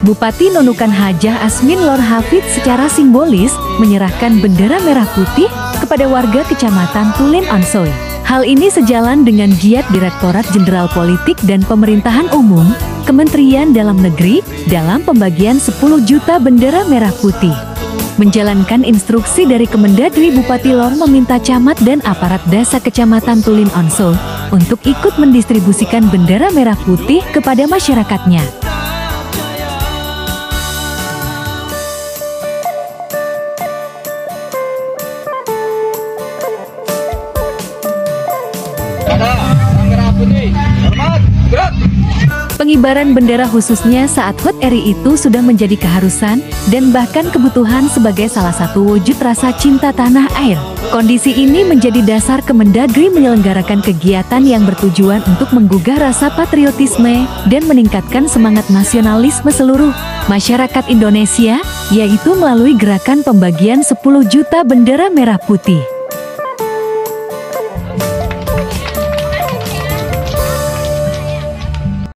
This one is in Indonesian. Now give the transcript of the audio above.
Bupati Nunukan Hajah Asmin Lor Hafid secara simbolis menyerahkan bendera merah putih kepada warga Kecamatan Tulen Onsoy. Hal ini sejalan dengan giat Direktorat Jenderal Politik dan Pemerintahan Umum, Kementerian Dalam Negeri, dalam pembagian 10 juta bendera merah putih. Menjalankan instruksi dari Kemendagri, Bupati Lor meminta camat dan aparat desa Kecamatan Tulen Onsoy untuk ikut mendistribusikan bendera merah putih kepada masyarakatnya. Pengibaran bendera khususnya saat HUT RI itu sudah menjadi keharusan dan bahkan kebutuhan sebagai salah satu wujud rasa cinta tanah air. Kondisi ini menjadi dasar Kemendagri menyelenggarakan kegiatan yang bertujuan untuk menggugah rasa patriotisme dan meningkatkan semangat nasionalisme seluruh masyarakat Indonesia, yaitu melalui gerakan pembagian 10 juta bendera merah putih.